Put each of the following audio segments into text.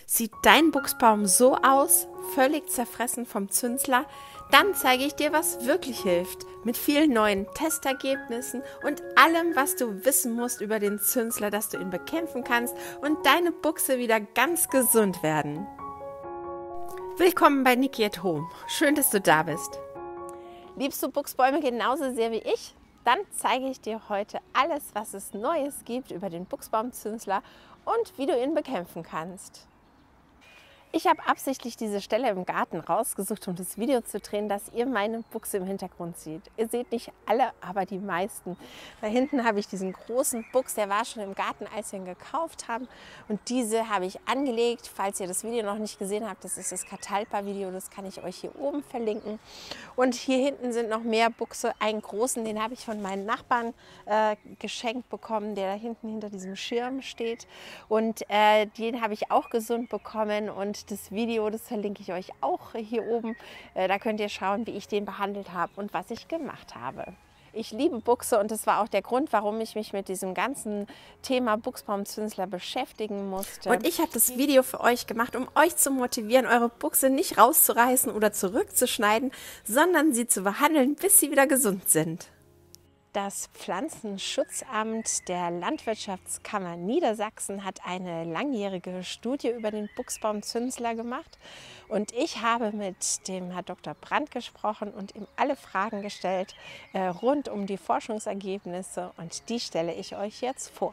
Sieht dein Buchsbaum so aus, völlig zerfressen vom Zünsler? Dann zeige ich dir, was wirklich hilft, mit vielen neuen Testergebnissen und allem, was du wissen musst über den Zünsler, dass du ihn bekämpfen kannst und deine Buchse wieder ganz gesund werden. Willkommen bei Niki at Home. Schön, dass du da bist. Liebst du Buchsbäume genauso sehr wie ich? Dann zeige ich dir heute alles, was es Neues gibt über den Buchsbaumzünsler und wie du ihn bekämpfen kannst. Ich habe absichtlich diese Stelle im Garten rausgesucht, um das Video zu drehen, dass ihr meine Buchse im Hintergrund seht. Ihr seht nicht alle, aber die meisten. Da hinten habe ich diesen großen Buchs, der war schon im Garten, als wir ihn gekauft haben. Und diese habe ich angelegt. Falls ihr das Video noch nicht gesehen habt, das ist das Catalpa-Video, das kann ich euch hier oben verlinken. Und hier hinten sind noch mehr Buchse. Einen großen, den habe ich von meinen Nachbarn geschenkt bekommen, der da hinten hinter diesem Schirm steht. Und den habe ich auch gesund bekommen. Und das Video, das verlinke ich euch auch hier oben. Da könnt ihr schauen, wie ich den behandelt habe und was ich gemacht habe. Ich liebe Buchse und das war auch der Grund, warum ich mich mit diesem ganzen Thema Buchsbaumzünsler beschäftigen musste. Und ich habe das Video für euch gemacht, um euch zu motivieren, eure Buchse nicht rauszureißen oder zurückzuschneiden, sondern sie zu behandeln, bis sie wieder gesund sind. Das Pflanzenschutzamt der Landwirtschaftskammer Niedersachsen hat eine langjährige Studie über den Buchsbaumzünsler gemacht. Und ich habe mit dem Herrn Dr. Brandt gesprochen und ihm alle Fragen gestellt rund um die Forschungsergebnisse. Und die stelle ich euch jetzt vor.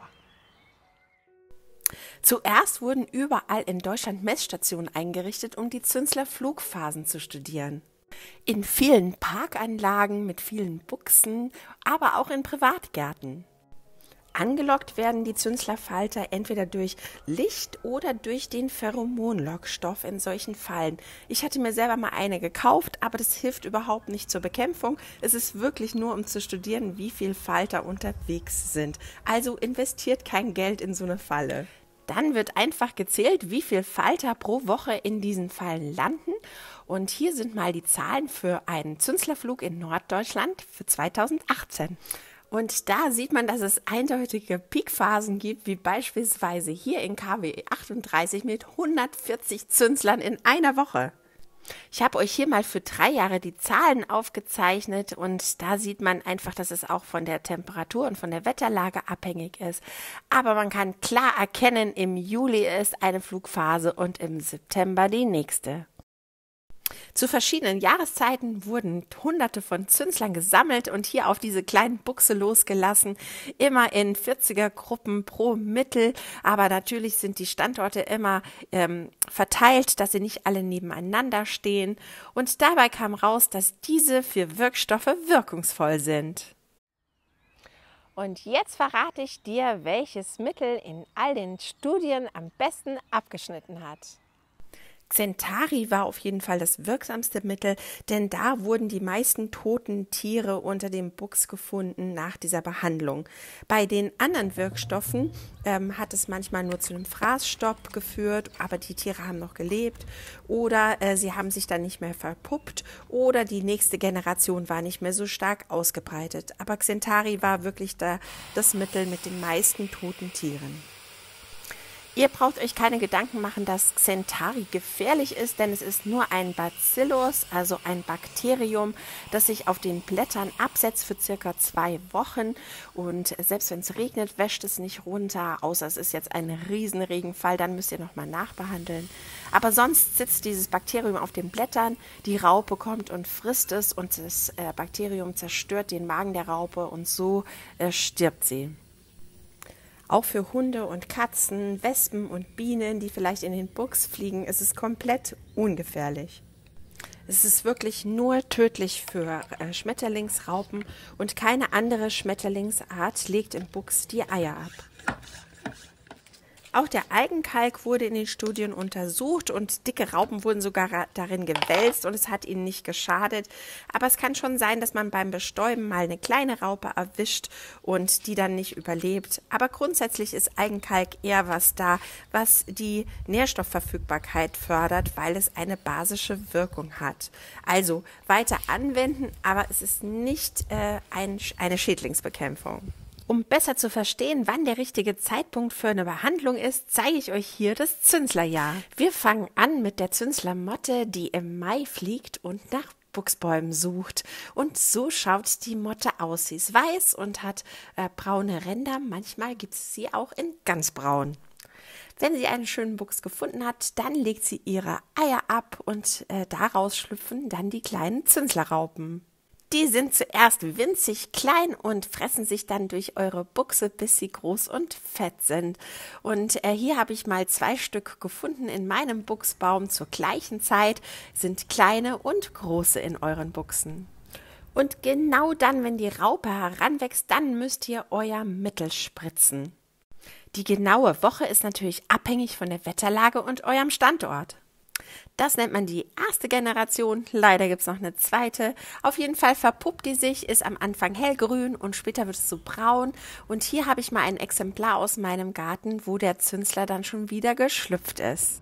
Zuerst wurden überall in Deutschland Messstationen eingerichtet, um die Zünsler-Flugphasen zu studieren. In vielen Parkanlagen mit vielen Buchsen, aber auch in Privatgärten. Angelockt werden die Zünslerfalter entweder durch Licht oder durch den Pheromonlockstoff in solchen Fallen. Ich hatte mir selber mal eine gekauft, aber das hilft überhaupt nicht zur Bekämpfung. Es ist wirklich nur, um zu studieren, wie viele Falter unterwegs sind. Also investiert kein Geld in so eine Falle. Dann wird einfach gezählt, wie viele Falter pro Woche in diesen Fallen landen. Und hier sind mal die Zahlen für einen Zünslerflug in Norddeutschland für 2018. Und da sieht man, dass es eindeutige Peakphasen gibt, wie beispielsweise hier in KW 38 mit 140 Zünslern in einer Woche. Ich habe euch hier mal für 3 Jahre die Zahlen aufgezeichnet und da sieht man einfach, dass es auch von der Temperatur und von der Wetterlage abhängig ist. Aber man kann klar erkennen, im Juli ist eine Flugphase und im September die nächste. Zu verschiedenen Jahreszeiten wurden Hunderte von Zünslern gesammelt und hier auf diese kleinen Buchse losgelassen, immer in 40er-Gruppen pro Mittel, aber natürlich sind die Standorte immer verteilt, dass sie nicht alle nebeneinander stehen und dabei kam raus, dass diese 4 Wirkstoffe wirkungsvoll sind. Und jetzt verrate ich dir, welches Mittel in all den Studien am besten abgeschnitten hat. Xentari war auf jeden Fall das wirksamste Mittel, denn da wurden die meisten toten Tiere unter dem Buchs gefunden nach dieser Behandlung. Bei den anderen Wirkstoffen hat es manchmal nur zu einem Fraßstopp geführt, aber die Tiere haben noch gelebt oder sie haben sich dann nicht mehr verpuppt oder die nächste Generation war nicht mehr so stark ausgebreitet. Aber Xentari war wirklich das Mittel mit den meisten toten Tieren. Ihr braucht euch keine Gedanken machen, dass Xentari gefährlich ist, denn es ist nur ein Bacillus, also ein Bakterium, das sich auf den Blättern absetzt für circa 2 Wochen. Und selbst wenn es regnet, wäscht es nicht runter, außer es ist jetzt ein Riesenregenfall, dann müsst ihr nochmal nachbehandeln. Aber sonst sitzt dieses Bakterium auf den Blättern, die Raupe kommt und frisst es und das Bakterium zerstört den Magen der Raupe und so stirbt sie. Auch für Hunde und Katzen, Wespen und Bienen, die vielleicht in den Buchs fliegen, ist es komplett ungefährlich. Es ist wirklich nur tödlich für Schmetterlingsraupen und keine andere Schmetterlingsart legt im Buchs die Eier ab. Auch der Algenkalk wurde in den Studien untersucht und dicke Raupen wurden sogar darin gewälzt und es hat ihnen nicht geschadet. Aber es kann schon sein, dass man beim Bestäuben mal eine kleine Raupe erwischt und die dann nicht überlebt. Aber grundsätzlich ist Algenkalk eher was da, was die Nährstoffverfügbarkeit fördert, weil es eine basische Wirkung hat. Also weiter anwenden, aber es ist nicht eine Schädlingsbekämpfung. Um besser zu verstehen, wann der richtige Zeitpunkt für eine Behandlung ist, zeige ich euch hier das Zünslerjahr. Wir fangen an mit der Zünslermotte, die im Mai fliegt und nach Buchsbäumen sucht. Und so schaut die Motte aus. Sie ist weiß und hat braune Ränder. Manchmal gibt es sie auch in ganz braun. Wenn sie einen schönen Buchs gefunden hat, dann legt sie ihre Eier ab und daraus schlüpfen dann die kleinen Zünslerraupen. Die sind zuerst winzig klein und fressen sich dann durch eure Buchse, bis sie groß und fett sind. Und hier habe ich mal 2 Stück gefunden in meinem Buchsbaum zur gleichen Zeit, sind kleine und große in euren Buchsen. Und genau dann, wenn die Raupe heranwächst, dann müsst ihr euer Mittel spritzen. Die genaue Woche ist natürlich abhängig von der Wetterlage und eurem Standort. Das nennt man die erste Generation, leider gibt es noch eine zweite. Auf jeden Fall verpuppt die sich, ist am Anfang hellgrün und später wird es so braun. Und hier habe ich mal ein Exemplar aus meinem Garten, wo der Zünsler dann schon wieder geschlüpft ist.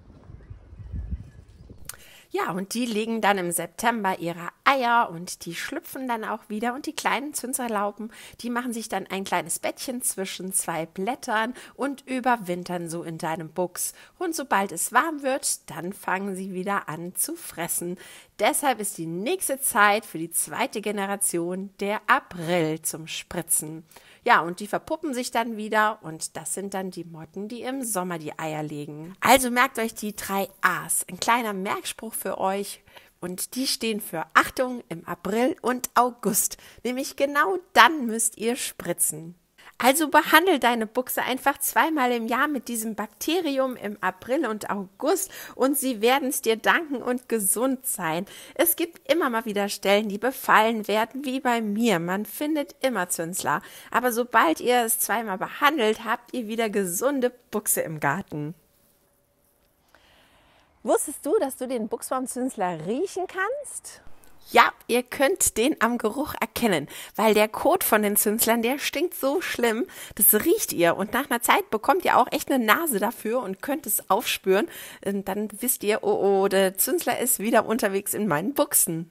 Ja, und die legen dann im September ihre Eier und die schlüpfen dann auch wieder. Und die kleinen Zünslerlaupen, die machen sich dann ein kleines Bettchen zwischen 2 Blättern und überwintern so in deinem Buchs. Und sobald es warm wird, dann fangen sie wieder an zu fressen. Deshalb ist die nächste Zeit für die zweite Generation der April zum Spritzen. Ja, und die verpuppen sich dann wieder und das sind dann die Motten, die im Sommer die Eier legen. Also merkt euch die 3 A's, ein kleiner Merkspruch für euch und die stehen für Achtung im April und August, nämlich genau dann müsst ihr spritzen. Also behandle deine Buchse einfach 2-mal im Jahr mit diesem Bakterium im April und August und sie werden es dir danken und gesund sein. Es gibt immer mal wieder Stellen, die befallen werden, wie bei mir. Man findet immer Zünsler. Aber sobald ihr es 2-mal behandelt, habt ihr wieder gesunde Buchse im Garten. Wusstest du, dass du den Buchsbaumzünsler riechen kannst? Ja, ihr könnt den am Geruch erkennen, weil der Kot von den Zünslern, der stinkt so schlimm, das riecht ihr und nach einer Zeit bekommt ihr auch echt eine Nase dafür und könnt es aufspüren. Und dann wisst ihr, oh, der Zünsler ist wieder unterwegs in meinen Buchsen.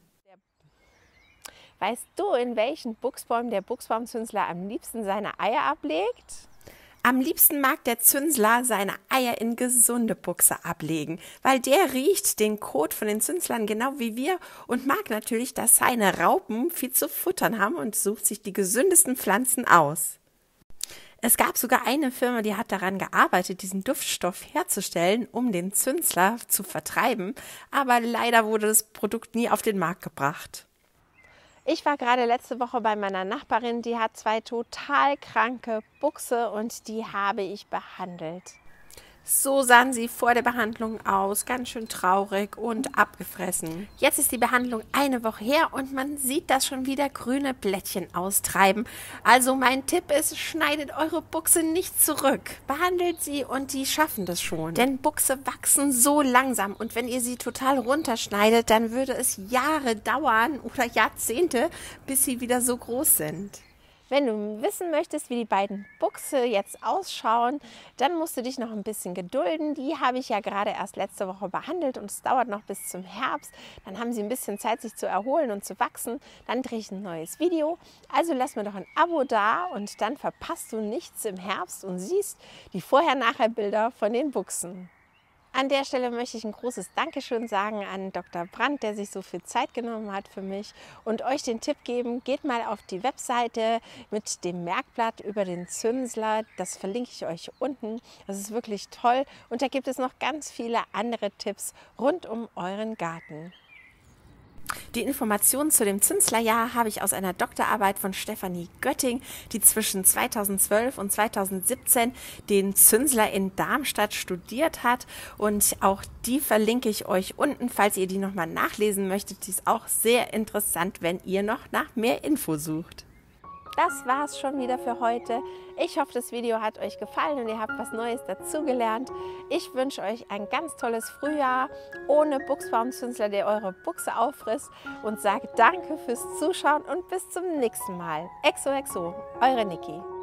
Weißt du, in welchen Buchsbäumen der Buchsbaumzünsler am liebsten seine Eier ablegt? Am liebsten mag der Zünsler seine Eier in gesunde Buchse ablegen, weil der riecht den Kot von den Zünslern genau wie wir und mag natürlich, dass seine Raupen viel zu futtern haben und sucht sich die gesündesten Pflanzen aus. Es gab sogar eine Firma, die hat daran gearbeitet, diesen Duftstoff herzustellen, um den Zünsler zu vertreiben, aber leider wurde das Produkt nie auf den Markt gebracht. Ich war gerade letzte Woche bei meiner Nachbarin, die hat 2 total kranke Buchse und die habe ich behandelt. So sahen sie vor der Behandlung aus, ganz schön traurig und abgefressen. Jetzt ist die Behandlung eine Woche her und man sieht, dass schon wieder grüne Blättchen austreiben. Also mein Tipp ist, schneidet eure Buchse nicht zurück. Behandelt sie und die schaffen das schon. Denn Buchse wachsen so langsam und wenn ihr sie total runterschneidet, dann würde es Jahre dauern oder Jahrzehnte, bis sie wieder so groß sind. Wenn du wissen möchtest, wie die beiden Buchse jetzt ausschauen, dann musst du dich noch ein bisschen gedulden. Die habe ich ja gerade erst letzte Woche behandelt und es dauert noch bis zum Herbst. Dann haben sie ein bisschen Zeit, sich zu erholen und zu wachsen. Dann drehe ich ein neues Video. Also lass mir doch ein Abo da und dann verpasst du nichts im Herbst und siehst die Vorher-Nachher-Bilder von den Buchsen. An der Stelle möchte ich ein großes Dankeschön sagen an Dr. Brandt, der sich so viel Zeit genommen hat für mich und euch den Tipp geben, geht mal auf die Webseite mit dem Merkblatt über den Zünsler, das verlinke ich euch unten, das ist wirklich toll und da gibt es noch ganz viele andere Tipps rund um euren Garten. Die Informationen zu dem Zünslerjahr habe ich aus einer Doktorarbeit von Stefanie Götting, die zwischen 2012 und 2017 den Zünsler in Darmstadt studiert hat. Und auch die verlinke ich euch unten, falls ihr die nochmal nachlesen möchtet. Die ist auch sehr interessant, wenn ihr noch nach mehr Info sucht. Das war's schon wieder für heute. Ich hoffe, das Video hat euch gefallen und ihr habt was Neues dazugelernt. Ich wünsche euch ein ganz tolles Frühjahr ohne Buchsbaumzünsler, der eure Buchse auffrisst und sage danke fürs Zuschauen und bis zum nächsten Mal. Exo, exo, eure Niki.